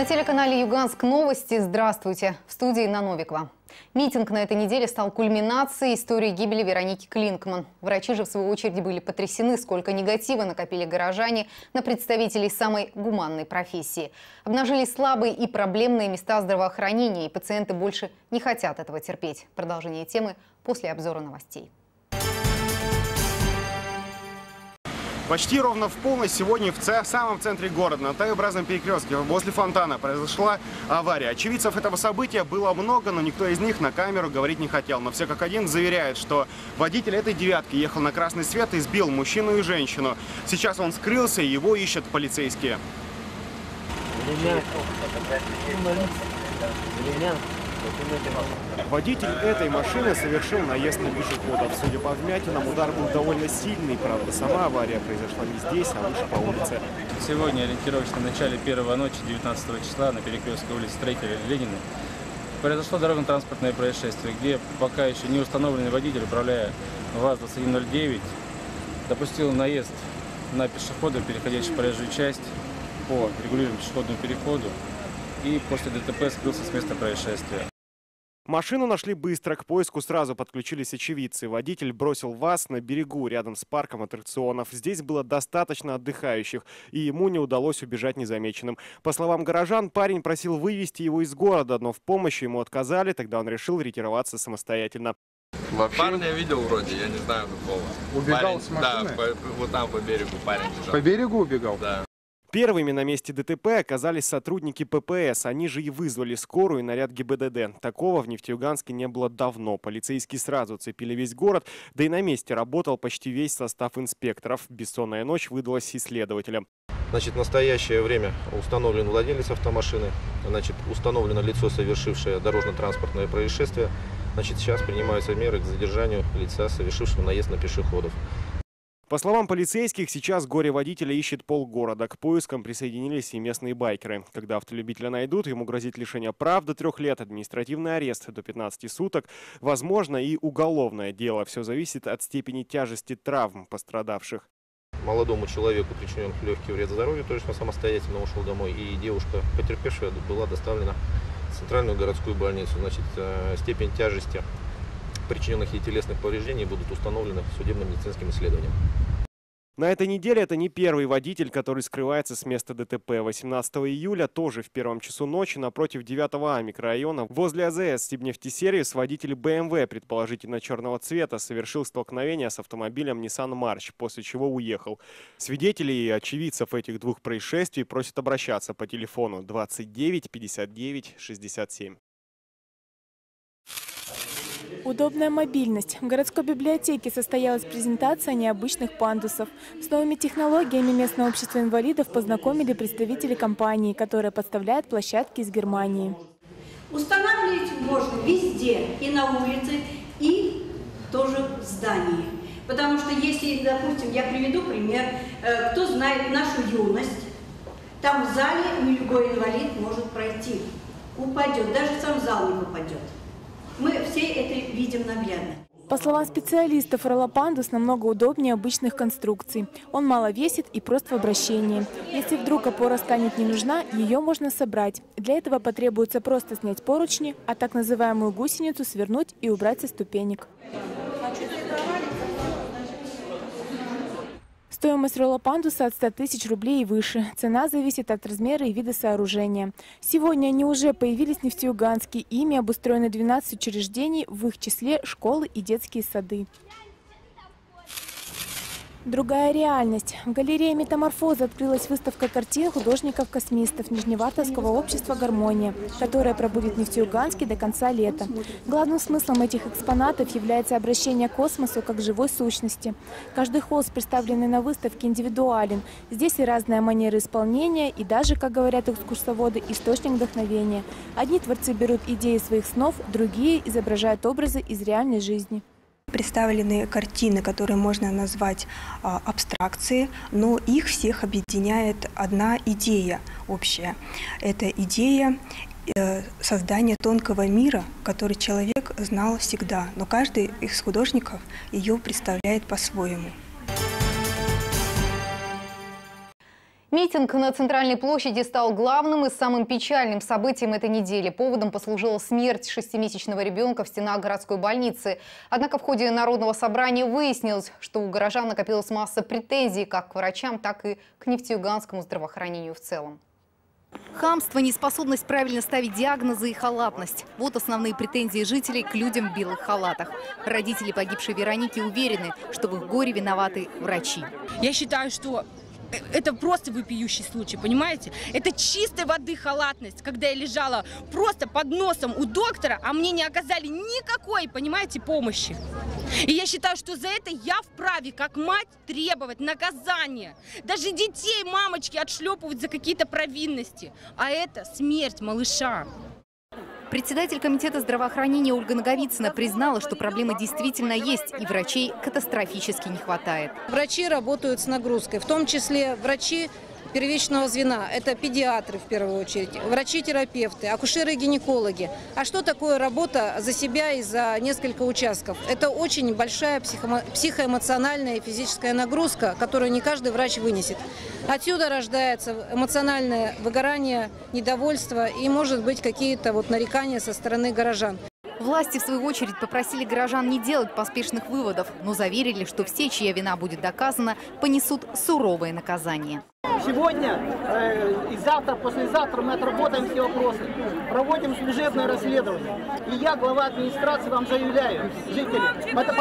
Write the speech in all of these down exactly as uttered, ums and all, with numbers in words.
На телеканале «Юганск новости». Здравствуйте. В студии Инна Новикова. Митинг на этой неделе стал кульминацией истории гибели Вероники Клинкман. Врачи же, в свою очередь, были потрясены, сколько негатива накопили горожане на представителей самой гуманной профессии. Обнажились слабые и проблемные места здравоохранения, и пациенты больше не хотят этого терпеть. Продолжение темы после обзора новостей. Почти ровно в полночь сегодня в самом центре города, на Т-образном перекрестке, возле фонтана, произошла авария. Очевидцев этого события было много, но никто из них на камеру говорить не хотел. Но все как один заверяют, что водитель этой девятки ехал на красный свет и сбил мужчину и женщину. Сейчас он скрылся, и его ищут полицейские. Водитель этой машины совершил наезд на пешеходов. Судя по вмятинам, удар был довольно сильный. Правда, сама авария произошла не здесь, а выше по улице. Сегодня, ориентировочно в начале первого ночи, девятнадцатого числа, на перекрестке улицы Строителя Ленина, произошло дорожно-транспортное происшествие, где пока еще не установленный водитель, управляя ВАЗ двадцать один ноль девять, допустил наезд на пешехода, переходящего проезжую часть по регулируемому пешеходному переходу, и после ДТП скрылся с места происшествия. Машину нашли быстро, к поиску сразу подключились очевидцы. Водитель бросил ВАЗ на берегу, рядом с парком аттракционов. Здесь было достаточно отдыхающих, и ему не удалось убежать незамеченным. По словам горожан, парень просил вывести его из города, но в помощи ему отказали, тогда он решил ретироваться самостоятельно. Вообще... Парня я видел вроде, я не знаю какого. Убегал парень, с машины? Да, по, вот там по берегу парень бежал. По берегу убегал? Да. Первыми на месте ДТП оказались сотрудники ППС. Они же и вызвали скорую и наряд ГИБДД. Такого в Нефтеюганске не было давно. Полицейские сразу цепили весь город, да и на месте работал почти весь состав инспекторов. Бессонная ночь выдалась исследователям. Значит, в настоящее время установлен владелец автомашины, значит, установлено лицо, совершившее дорожно-транспортное происшествие. Значит, сейчас принимаются меры к задержанию лица, совершившего наезд на пешеходов. По словам полицейских, сейчас горе-водителя ищет полгорода. К поискам присоединились и местные байкеры. Когда автолюбителя найдут, ему грозит лишение прав до трех лет, административный арест до пятнадцати суток, возможно, и уголовное дело. Все зависит от степени тяжести травм пострадавших. Молодому человеку причинен легкий вред здоровью, то есть он самостоятельно ушел домой, и девушка, потерпевшая, была доставлена в центральную городскую больницу. Значит, степень тяжести причиненных ей телесных повреждений будут установлены судебно-медицинским исследованием. На этой неделе это не первый водитель, который скрывается с места ДТП. восемнадцатого июля, тоже в первом часу ночи, напротив девятого А микрорайона, возле АЗС Сибнефтесервис, водитель бэ эм вэ, предположительно черного цвета, совершил столкновение с автомобилем Nissan March, после чего уехал. Свидетелей и очевидцев этих двух происшествий просят обращаться по телефону двадцать девять пятьдесят девять шестьдесят семь. Удобная мобильность. В городской библиотеке состоялась презентация необычных пандусов. С новыми технологиями местного общества инвалидов познакомили представители компании, которая подставляет площадки из Германии. Устанавливать можно везде, и на улице, и тоже в здании. Потому что если, допустим, я приведу пример, кто знает нашу юность, там в зале любой инвалид может пройти, упадет, даже сам зал не попадет. Мы все это видим наглядно. По словам специалистов, роллопандус намного удобнее обычных конструкций. Он мало весит и прост в обращении. Если вдруг опора станет не нужна, ее можно собрать. Для этого потребуется просто снять поручни, а так называемую гусеницу свернуть и убрать со ступенек. Стоимость роллопандуса от ста тысяч рублей и выше. Цена зависит от размера и вида сооружения. Сегодня они уже появились в Нефтеюганске. Ими обустроены двенадцать учреждений, в их числе школы и детские сады. Другая реальность. В галерее «Метаморфоза» открылась выставка картин художников-космистов Нижневартовского общества «Гармония», которая пробудет в Нефтеюганске до конца лета. Главным смыслом этих экспонатов является обращение к космосу как к живой сущности. Каждый холст, представленный на выставке, индивидуален. Здесь и разная манера исполнения, и даже, как говорят экскурсоводы, источник вдохновения. Одни творцы берут идеи своих снов, другие изображают образы из реальной жизни. Представлены картины, которые можно назвать а, абстракцией, но их всех объединяет одна идея общая. Это идея э, создания тонкого мира, который человек знал всегда, но каждый из художников ее представляет по-своему. Митинг на Центральной площади стал главным и самым печальным событием этой недели. Поводом послужила смерть шестимесячного ребенка в стенах городской больницы. Однако в ходе народного собрания выяснилось, что у горожан накопилась масса претензий как к врачам, так и к нефтеюганскому здравоохранению в целом. Хамство, неспособность правильно ставить диагнозы и халатность – вот основные претензии жителей к людям в белых халатах. Родители погибшей Вероники уверены, что в их горе виноваты врачи. Я считаю, что это просто вопиющий случай, понимаете? Это чистой воды халатность, когда я лежала просто под носом у доктора, а мне не оказали никакой, понимаете, помощи. И я считаю, что за это я вправе, как мать, требовать наказания. Даже детей мамочки отшлепывают за какие-то провинности. А это смерть малыша. Председатель комитета здравоохранения Ольга Наговицына признала, что проблема действительно есть, и врачей катастрофически не хватает. Врачи работают с нагрузкой, в том числе врачи первичного звена. Это педиатры в первую очередь, врачи-терапевты, акушеры и гинекологи. А что такое работа за себя и за несколько участков? Это очень большая психо- психоэмоциональная и физическая нагрузка, которую не каждый врач вынесет. Отсюда рождается эмоциональное выгорание, недовольство и, может быть, какие-то вот нарекания со стороны горожан. Власти, в свою очередь, попросили горожан не делать поспешных выводов, но заверили, что все, чья вина будет доказана, понесут суровое наказание. Сегодня э, и завтра, послезавтра мы отработаем все вопросы, проводим служебное расследование. И я, глава администрации, вам заявляю, жители, это,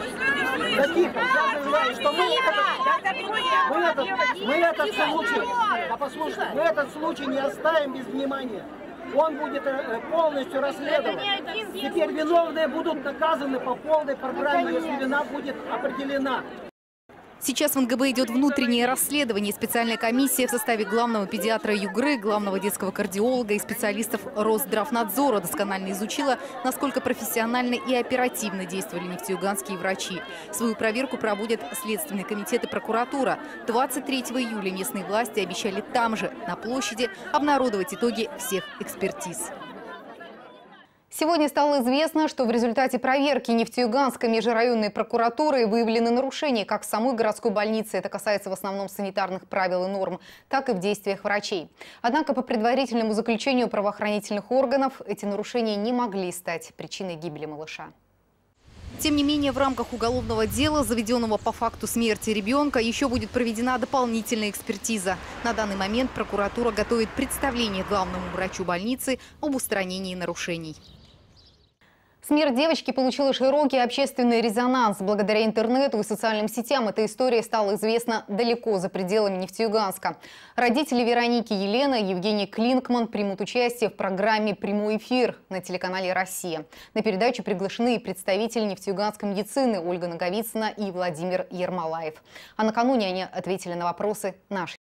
да тихо, я заявляю, что мы, это, мы, этот, мы этот случай, да послушайте, мы этот случай не оставим без внимания. Он будет полностью расследован. Теперь виновные будут наказаны по полной программе, если вина будет определена. Сейчас в эн гэ бэ идет внутреннее расследование. Специальная комиссия в составе главного педиатра ЮГРы, главного детского кардиолога и специалистов Росздравнадзора досконально изучила, насколько профессионально и оперативно действовали нефтеюганские врачи. Свою проверку проводят Следственный комитет и прокуратура. двадцать третьего июля местные власти обещали там же, на площади, обнародовать итоги всех экспертиз. Сегодня стало известно, что в результате проверки Нефтеюганской межрайонной прокуратуры выявлены нарушения как в самой городской больнице, это касается в основном санитарных правил и норм, так и в действиях врачей. Однако по предварительному заключению правоохранительных органов эти нарушения не могли стать причиной гибели малыша. Тем не менее, в рамках уголовного дела, заведенного по факту смерти ребенка, еще будет проведена дополнительная экспертиза. На данный момент прокуратура готовит представление главному врачу больницы об устранении нарушений. Смерть девочки получила широкий общественный резонанс. Благодаря интернету и социальным сетям эта история стала известна далеко за пределами Нефтеюганска. Родители Вероники Елена и Евгений Клинкман примут участие в программе «Прямой эфир» на телеканале «Россия». На передачу приглашены представители нефтеюганской медицины Ольга Наговицына и Владимир Ермолаев. А накануне они ответили на вопросы нашей